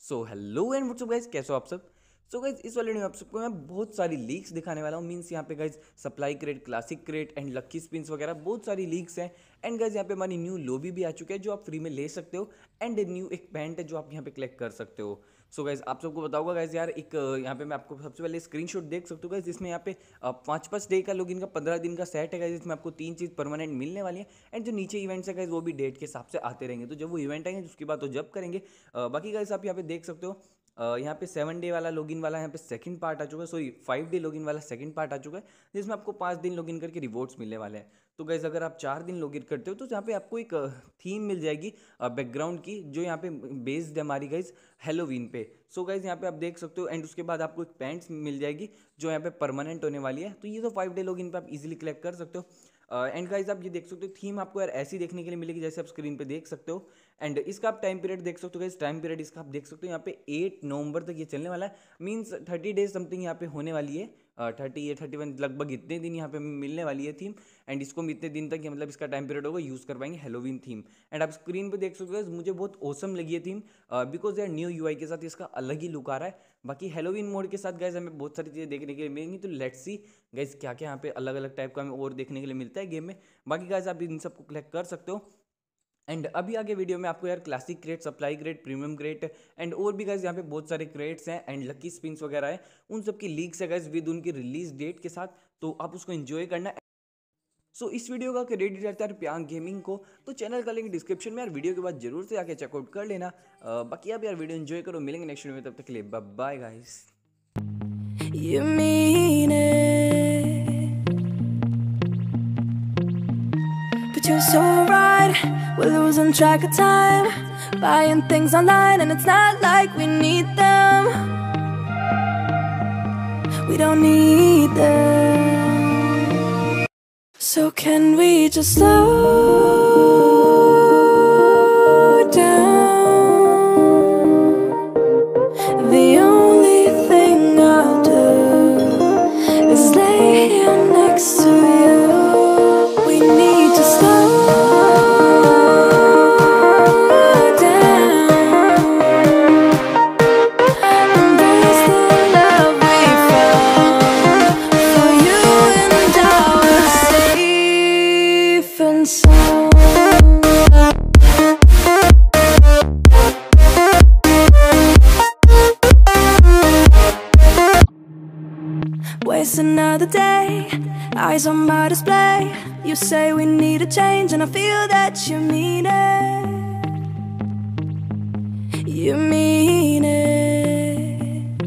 So hello and what's up guys, कैसे हो आप सब। सो गाइस, इस वाले वीडियो में आप सबको मैं बहुत सारी लीक्स दिखाने वाला हूँ। मीन्स यहाँ पे guys supply crate, classic crate and lucky spins वगैरह बहुत सारी लीक्स हैं। एंड गाइस यहाँ पे हमारी न्यू लोबी भी आ चुके हैं जो आप फ्री में ले सकते हो। एंड न्यू एक पैंट है जो आप यहाँ पे कलेक्ट कर सकते हो। सो गाइस आप सबको बताऊंगा गाइस यार, एक यहाँ पे मैं आपको सबसे पहले स्क्रीनशॉट देख सकते हो गाइस, जिसमें यहाँ पे 5 डे का लॉगिन का 15 दिन का सेट है गाइस, जिसमें आपको 3 चीज़ परमानेंट मिलने वाली है। एंड जो नीचे इवेंट्स है गाइस वो भी डेट के हिसाब से आते रहेंगे, तो जब वो इवेंट आएंगे उसकी बात तो जब करेंगे। बाकी गाइस आप यहाँ पे देख सकते हो, यहाँ पे 7 डे वाला लॉगिन वाला यहाँ पे सेकंड पार्ट आ चुका है। सॉरी 5 डे लॉगिन वाला सेकंड पार्ट आ चुका है, जिसमें आपको 5 दिन लॉगिन करके रिवॉर्ड्स मिलने वाले हैं। तो गाइज अगर आप 4 दिन लॉगिन करते हो तो यहाँ पे आपको एक थीम मिल जाएगी बैकग्राउंड की, जो यहाँ पे बेस्ड है हमारी गाइज हैलोवीन पे। सो गाइज यहाँ पे आप देख सकते हो। एंड उसके बाद आपको एक पैंट्स मिल जाएगी जो यहाँ पे परमानेंट होने वाली है। तो ये तो 5 डे लॉगिन पे आप इजीली कलेक्ट कर सकते हो। एंड गाइज आप ये देख सकते हो, थीम आपको यार ऐसी देखने के लिए मिलेगी जैसे आप स्क्रीन पे देख सकते हो। एंड इसका आप टाइम पीरियड देख सकते हो गाइज, टाइम पीरियड इसका आप देख सकते हो यहाँ पे 8 नवंबर तक ये चलने वाला है। मीन्स 30 डेज समथिंग यहाँ पे होने वाली है। 30 या 31 लगभग इतने दिन यहाँ पे मिलने वाली है थीम। एंड इसको हम इतने दिन तक मतलब इसका टाइम पीरियड होगा यूज़ कर पाएंगे हैलोवीन थीम। एंड आप स्क्रीन पे देख सकते हो, मुझे बहुत औसम लगी है थीम, बिकॉज यार न्यू यूआई के साथ इसका अलग ही लुक आ रहा है। बाकी हैलोवीन मोड के साथ गाइज हमें बहुत सारी चीज़ें देखने के लिए मिलेंगी। तो लेट्स सी गाइज क्या क्या यहाँ पे अलग अलग टाइप का हमें और देखने के लिए मिलता है गेम में। बाकी गाइज आप इन सबको कलेक्ट कर सकते हो। एंड अभी आगे वीडियो में आपको यार classic crate, supply crate, premium crate and और भी गाइज यहाँ पे बहुत सारे क्रेट्स हैं एंड लकी स्पिन्स वगैरह है, उन सब की लीक्स है गाइज विद उनकी रिलीज डेट के साथ। तो आप उसको एंजॉय करना। सो इस वीडियो का क्रेडिट रहता है प्यांग गेमिंग को, तो चैनल का लिंक डिस्क्रिप्शन में यार, वीडियो के बाद जरूर से आके चेकआउट कर लेना। बाकी आप यार वीडियो एंजॉय करो, मिलेंगे नेक्स्ट वीडियो में, तब तक के लिए bye bye guys. You mean it, but you're so right. We're losing track of time, buying things online, and it's not like we need them. We don't need them. So can we just slow down? The only thing I'll do is lay here next to you. We need to slow down. Embrace the love we found. For you and I were safe and sound. Waste another day, eyes on my display. You say we need a change, and I feel that you mean it. You mean it,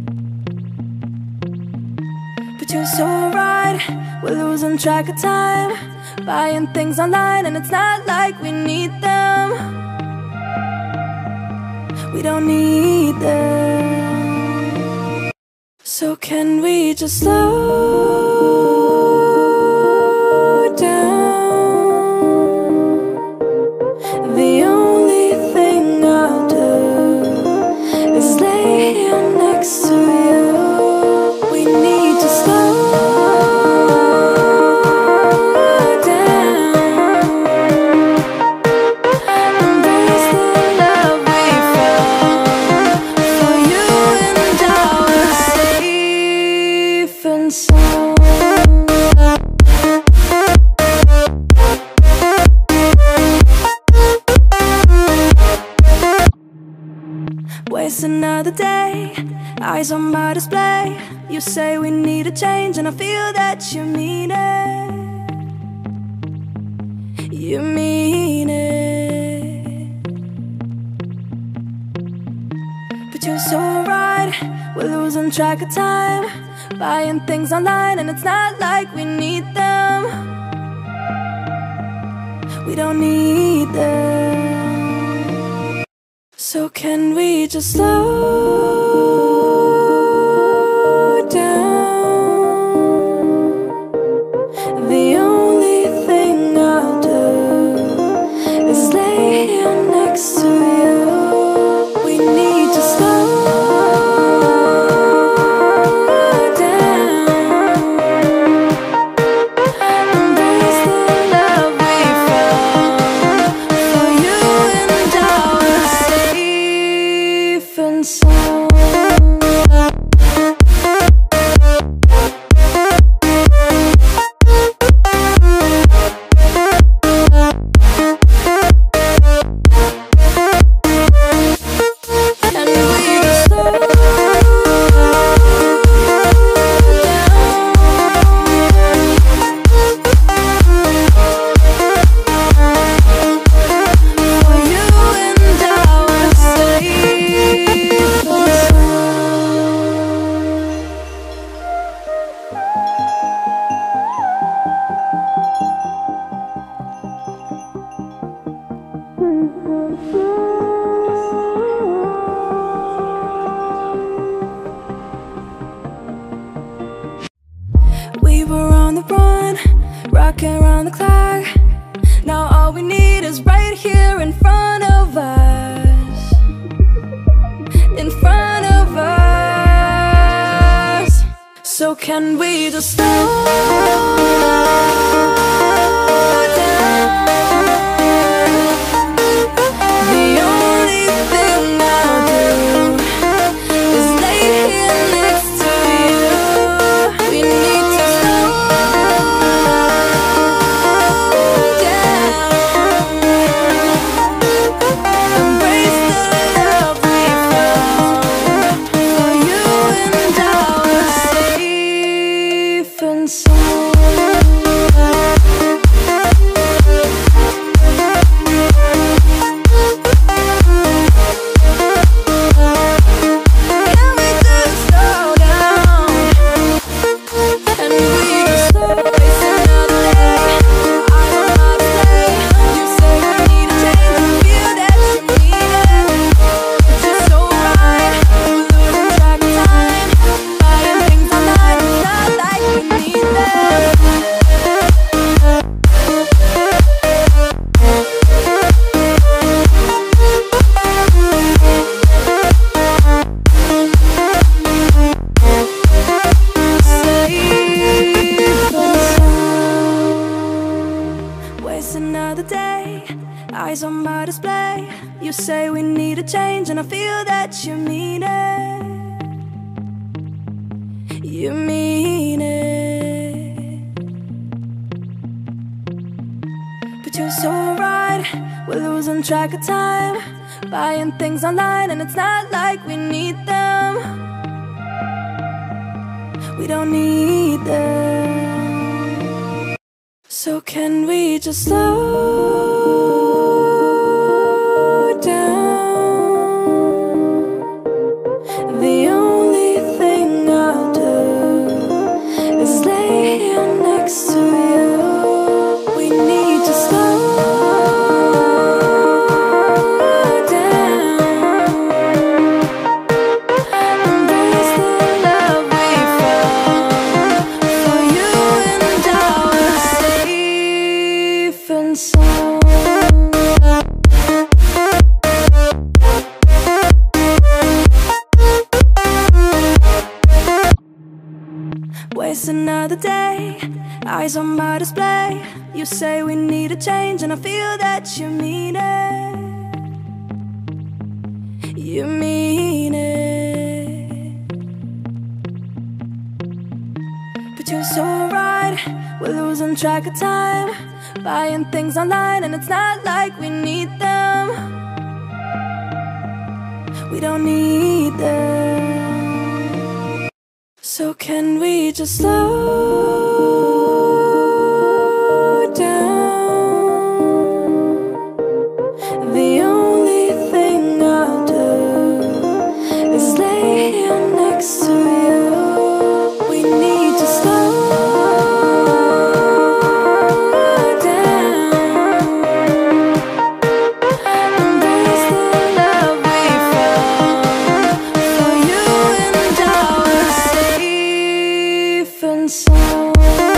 but you're so right. We're losing track of time, buying things online, and it's not like we need them. We don't need them. So can we just slow down? The only thing I'll do is lay here next to you. We need to slow down. Embrace the love we found. For you and I were safe and sound. Waste another day, eyes on my display. You say we need a change, and I feel that you mean it. You mean it, but you're so right. We're losing track of time, buying things online, and it's not like we need them. We don't need them. So can we just slow down? The only thing I'll do is lay here next to you. We need to slow down. Embrace the love we found. For you and I were safe and and song. We were on the run, rocking around the clock. Now all we need is right here in front of us. In front of us. So can we just slow down? The only thing I'll do is lay here next to you. We need to slow down. Embrace the love we found. For you and I are safe and sound. Can we just slow down? And we just slow waste another day. I don't know how to play. You say we need a change, and feel that you need it. But you're so right, we're losing track of time. Buying things online, it's not like we need them. Waste another day, eyes on my display. You say we need a change, and I feel that you mean it. You mean it. But you're so right, we're losing track of time. Buying things online, and it's not like we need them. We don't need them. So can we just slow down? The only thing I'll do is lay here next to you. We need to slow down. Embrace the love we found. For you and I are safe and sound. Waste another day, eyes on my display. You say we need a change, and I feel that you mean it. You mean it. But you're so right, we're losing track of time. Buying things online, and it's not like we need them. We don't need them. So can we just slow down? The only thing I'll do is lay here next to you. We need to slow down. Embrace the love we found. For you and I are safe and sound.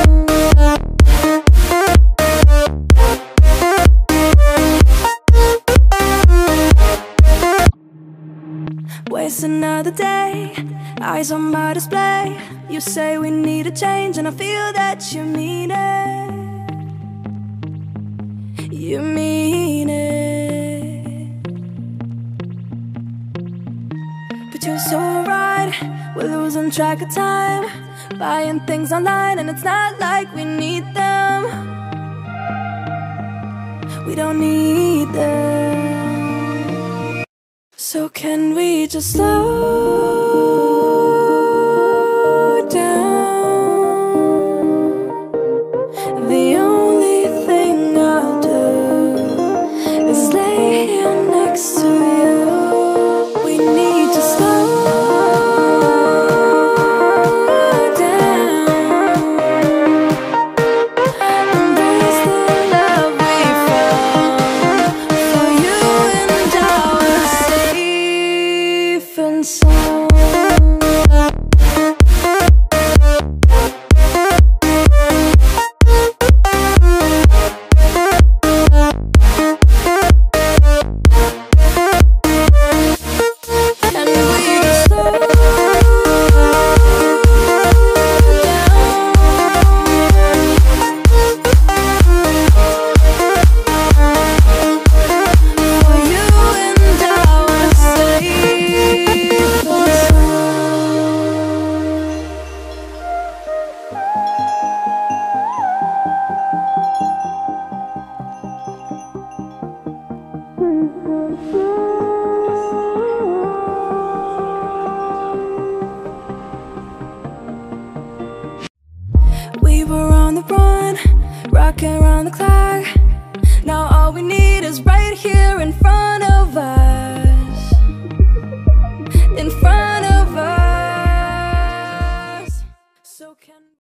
Waste another day, eyes on my display. You say we need a change, and I feel that you mean it. You mean it. two so right, we're losing track of time, buying things online and it's not like we need them. We don't need them. So can we just slow down? The only thing I'll do is lay here next to you. We need to slow down. Embrace the love we found. For you and I are safe and sound. We were on the run, rocking around the clock. Now all we need is right here in front of